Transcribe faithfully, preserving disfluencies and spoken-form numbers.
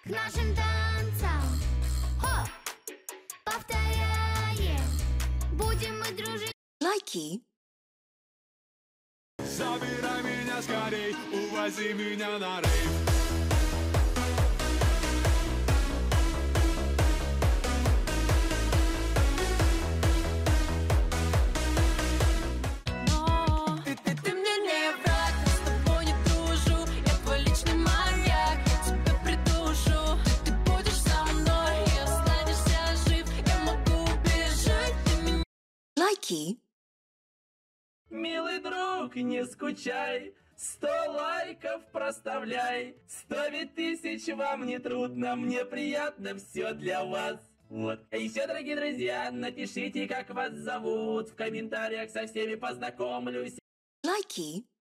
нашим танцам. Хоп, повторяем, будем мы дружить. Лайки. Забирай меня скорей, увози меня на рейв. Ты, ты, ты мне не враг, я с тобой не дружу. Я твой личный маньяк, я тебя придушу. Ты, ты будешь со мной и останешься жив. Я могу убежать, ты меня... Лайки. Милый друг, не скучай, сто лайков проставляй. Сто ведь тысяч вам не трудно, мне приятно, все для вас. Вот. А еще, дорогие друзья, напишите, как вас зовут. В комментариях со всеми познакомлюсь. Лайки.